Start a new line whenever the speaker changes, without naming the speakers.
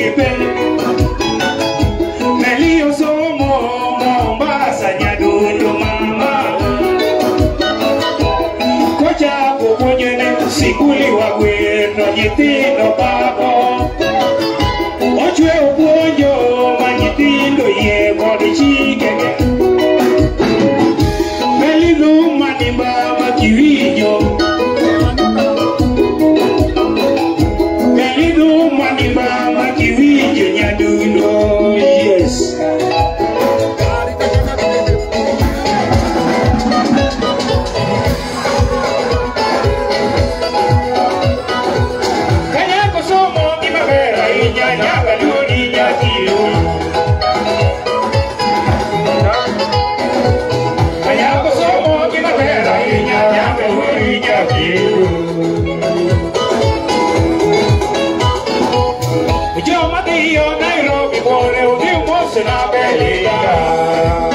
gipe Melio somo Mombasa nyadundo mama Kocha kukunyene sikuli wagweno nyitino babo Ochwe ubuonjo manyitino ye kodi chikege Melidu manimba makiwinyo Melidu manimba makiwinyo nyadundo yes Kanyako somo kimabera inya nyaka luni nyakilu Kanyako somo kimabera inya nyaka luni nyakilu Yo Nairobi, por el Dios, na Belinda.